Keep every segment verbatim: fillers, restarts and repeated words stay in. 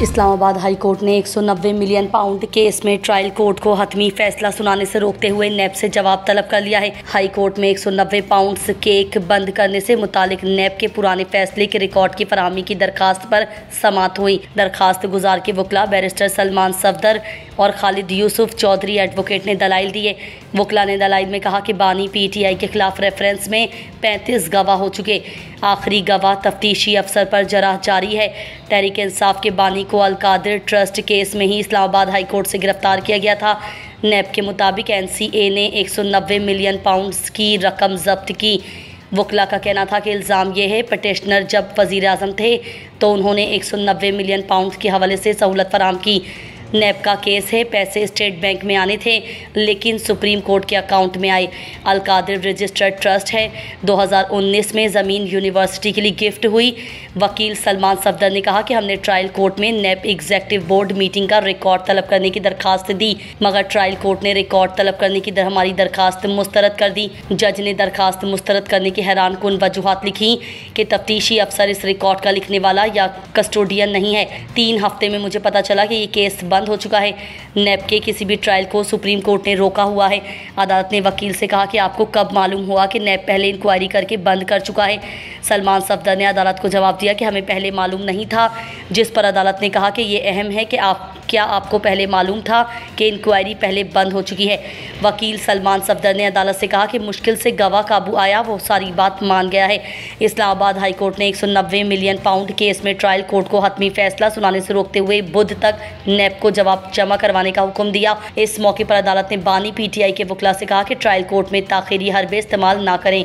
Islamabad high court ने एक सौ नब्बे मिलियन पाउंड केस में ट्रायल कोर्ट को हतमी फैसला सुनाने से रोकते हुए नेब से जवाब तलब कर लिया है। हाई कोर्ट में एक सौ नब्बे पाउंड केक बंद करने से मुतालिक नेब के पुराने फैसले के रिकॉर्ड की फराहमी की दरखास्त पर समाअत हुई। दरखास्त गुजार के वकला बैरिस्टर सलमान सफदर और खालिद यूसुफ चौधरी एडवोकेट ने दलाइल दिए। वकला ने दलाइल में कहा कि बानी पीटीआई के खिलाफ रेफरेंस में पैंतीस गवाह हो चुके, आखिरी गवाह तफ्तीशी अफसर पर जराह जारी है। तहरीक इंसाफ के बानी को अलकादिर ट्रस्ट केस में ही इस्लामाबाद हाई कोर्ट से गिरफ्तार किया गया था। नेब के मुताबिक एनसीए ने एक सौ नब्बे मिलियन पाउंड्स की रकम जब्त की। वकला का कहना था कि इल्ज़ाम यह है पटिशनर जब वज़ीर आज़म थे तो उन्होंने एक सौ नब्बे मिलियन पाउंड के हवाले से सहूलत फराहम की। नेब का केस है पैसे स्टेट बैंक में आने थे लेकिन सुप्रीम कोर्ट के अकाउंट में आए। अलकादिर रजिस्टर्ड ट्रस्ट है। दो हज़ार उन्नीस में ज़मीन यूनिवर्सिटी के लिए गिफ्ट हुई। वकील सलमान सफदर ने कहा कि हमने ट्रायल कोर्ट में नेब एग्जीक्यूटिव बोर्ड मीटिंग का रिकॉर्ड तलब करने की दरखास्त दी, मगर ट्रायल कोर्ट ने रिकॉर्ड तलब करने की दर हमारी दरखास्त मुस्तरद कर दी। जज ने दरखास्त मुस्तरद करने की हैरान कुन वजूहात लिखी कि तफ्तीशी अफसर इस रिकॉर्ड का लिखने वाला या कस्टोडियन नहीं है। तीन हफ्ते में मुझे पता चला कि ये केस बंद हो चुका है। नेब के किसी भी ट्रायल को सुप्रीम कोर्ट ने रोका हुआ है। अदालत ने वकील से कहा कि आपको कब मालूम हुआ कि नेब पहले इंक्वायरी करके बंद कर चुका है। सलमान सफदर ने अदालत को जवाब दिया कि हमें पहले मालूम नहीं था, जिस पर अदालत ने कहा कि ये अहम है कि आप क्या आपको पहले मालूम था कि इंक्वायरी पहले बंद हो चुकी है। वकील सलमान सफदर ने अदालत से कहा कि मुश्किल से गवाह काबू आया, वो सारी बात मान गया है। इस्लामाबाद हाई कोर्ट ने एक सौ नब्बे मिलियन पाउंड केस में ट्रायल कोर्ट को हतमी फैसला सुनाने से रोकते हुए बुध तक नेब को जवाब जमा करवाने का हुक्म दिया। इस मौके पर अदालत ने बानी पीटीआई के वकला से कहा कि ट्रायल कोर्ट में ताखीरी हरबे इस्तेमाल ना करें।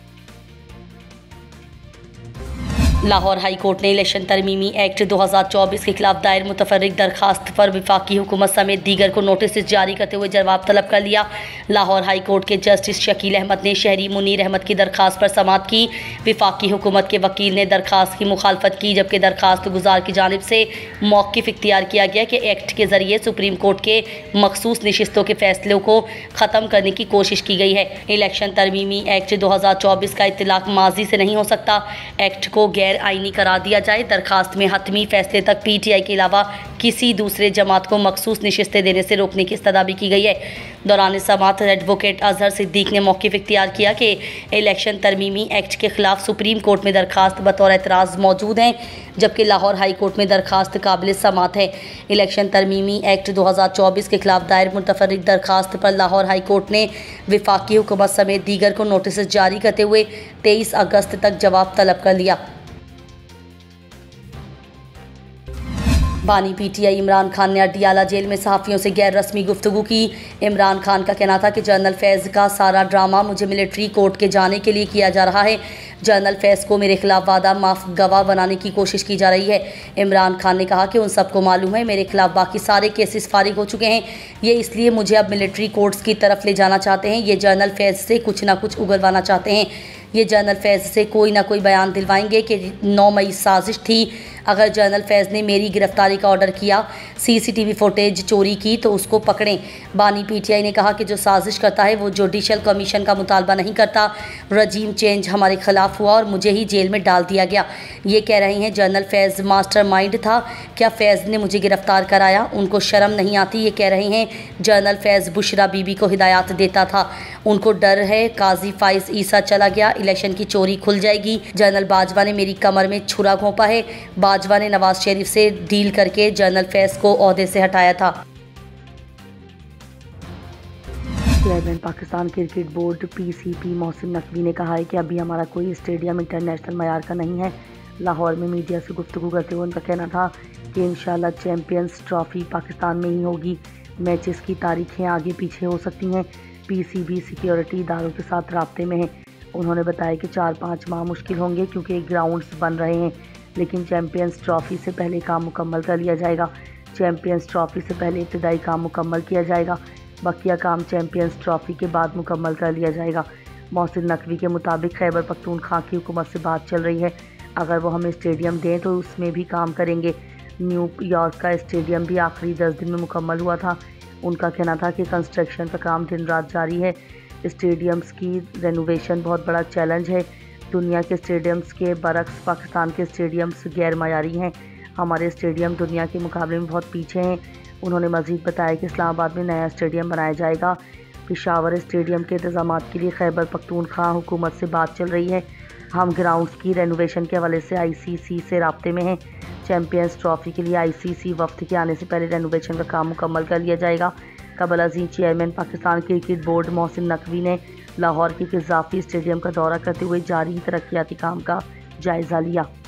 लाहौर हाई कोर्ट ने इलेक्शन तरमीमी एक्ट दो हज़ार चौबीस के खिलाफ दायर मुतफर्रिक दरखास्त पर विफाकी हुकूमत समेत दीगर को नोटिस जारी करते हुए जवाब तलब कर लिया। लाहौर हाई कोर्ट के जस्टिस शकील अहमद ने शहरी मुनीर अहमद की दरखास्त पर समाअत की। विफाकी हुकूमत के वकील ने दरखास्त की मुखालफत की, जबकि दरखास्त गुजार की जानिब से मौक़िफ़ इख्तियार किया गया कि एक्ट के ज़रिए सुप्रीम कोर्ट के मखसूस नशिस्तों के फैसलों को ख़त्म करने की कोशिश की गई है। इलेक्शन तरमीमी एक्ट दो हज़ार चौबीस का इत्तलाक माजी से नहीं हो सकता। एक्ट को गैर आईनी करार दिया जाए। दरखास्त में हतमी फैसले तक पीटीआई के अलावा किसी दूसरे जमात को मखसूस नशिस्तें देने से रोकने की इस्तदा भी की गई है। दौरान समाअत एडवोकेट अजहर सिद्दीक ने मौक़िफ़ इख्तियार किया कि इलेक्शन तरमीमी एक्ट के खिलाफ सुप्रीम कोर्ट में दरखास्त बतौर एतराज़ मौजूद हैं, जबकि लाहौर हाई कोर्ट में दरखास्त काबिल समाअत है। इलेक्शन तरमीमी एक्ट दो हज़ार चौबीस के खिलाफ दायर मुतफर्रिक दरखास्त पर लाहौर हाई कोर्ट ने विफाकी हुकूमत समेत दीगर को नोटिस जारी करते हुए तेईस अगस्त तक जवाब तलब कर लिया। बानी पीटीआई इमरान खान ने अडियाला जेल में सहाफ़ियों से गैर रस्मी गुफ्तगू की। इमरान खान का कहना था कि जनरल फैज़ का सारा ड्रामा मुझे मिलिट्री कोर्ट के जाने के लिए किया जा रहा है। जनरल फैज़ को मेरे खिलाफ वादा माफ गवाह बनाने की कोशिश की जा रही है। इमरान खान ने कहा कि उन सबको मालूम है मेरे खिलाफ बाकी सारे केसेस फारिग हो चुके हैं, ये इसलिए मुझे अब मिलिट्री कोर्ट्स की तरफ ले जाना चाहते हैं। ये जनरल फैज़ से कुछ ना कुछ उगलवाना चाहते हैं। ये जनरल फैज़ से कोई ना कोई बयान दिलवाएंगे कि नौ मई साजिश थी। अगर जनरल फैज़ ने मेरी गिरफ्तारी का ऑर्डर किया, सीसीटीवी फुटेज चोरी की तो उसको पकड़ें। बानी पीटीआई ने कहा कि जो साजिश करता है वो जुडिशल कमीशन का मुतालबा नहीं करता। रजीम चेंज हमारे खिलाफ हुआ और मुझे ही जेल में डाल दिया गया। ये कह रहे हैं जनरल फैज़ मास्टरमाइंड था। क्या फैज़ ने मुझे गिरफ्तार कराया? उनको शर्म नहीं आती? ये कह रहे हैं जनरल फैज़ बुशरा बीबी को हिदायत देता था। उनको डर है काजी फाइज ईसा चला गया, इलेक्शन की चोरी खुल जाएगी। जनरल बाजवा ने मेरी कमर में छुरा घोंपा है। बाजवा ने नवाज शरीफ से डील करके जनरल फैज़ को ओहदे से हटाया था। Chairman Pakistan cricket board PCB Mohsin Naqvi ने कहा है कि अभी हमारा कोई स्टेडियम इंटरनेशनल मयार का नहीं है। लाहौर में मीडिया से गुफ्तगू करते हुए उनका कहना था कि इंशाल्लाह चैम्पियंस ट्रॉफी पाकिस्तान में ही होगी। मैचेस की तारीखें आगे पीछे हो सकती हैं। पीसीबी सिक्योरिटी इदारों के साथ राब्ते में है। उन्होंने बताया कि चार पाँच माह मुश्किल होंगे क्योंकि ग्राउंड्स बन रहे हैं, लेकिन चैम्पियंस ट्रॉफ़ी से पहले काम मुकम्मल कर लिया जाएगा। चैम्पियंस ट्रॉफ़ी से पहले इब्तदाई काम मुकम्मल किया जाएगा, बकिया काम चैम्पियंस ट्रॉफ़ी के बाद मुकम्मल कर लिया जाएगा। मोहसिन नकवी के मुताबिक खैबर पख्तूनख्वा की हुकूमत से बात चल रही है, अगर वो हमें स्टेडियम दें तो उसमें भी काम करेंगे। न्यूयॉर्क का स्टेडियम भी आखिरी दस दिन में मुकम्मल हुआ था। उनका कहना था कि कंस्ट्रक्शन का काम दिन रात जारी है। स्टेडियम्स की रेनोवेशन बहुत बड़ा चैलेंज है। दुनिया के स्टेडियम्स के बरक्स पाकिस्तान के स्टेडियम्स गैर मयारी हैं। हमारे स्टेडियम दुनिया के मुकाबले में बहुत पीछे हैं। उन्होंने मजीद बताया कि इस्लामाबाद में नया स्टेडियम बनाया जाएगा। पेशावर स्टेडियम के इंतजाम के लिए खैबर पख्तूनख्वा हुकूमत से बात चल रही है। हम ग्राउंड्स की रेनोवेशन के हवाले से आईसीसी से राब्ते में हैं। चैंपियंस ट्रॉफी के लिए आईसीसी वफ्द के आने से पहले रेनोवेशन का काम मुकम्मल कर लिया जाएगा। कबल अजीम chairman Pakistan cricket board Mohsin Naqvi ने लाहौर के क़ज़ाफ़ी स्टेडियम का दौरा करते हुए जारी तरक्याती काम का जायज़ा लिया।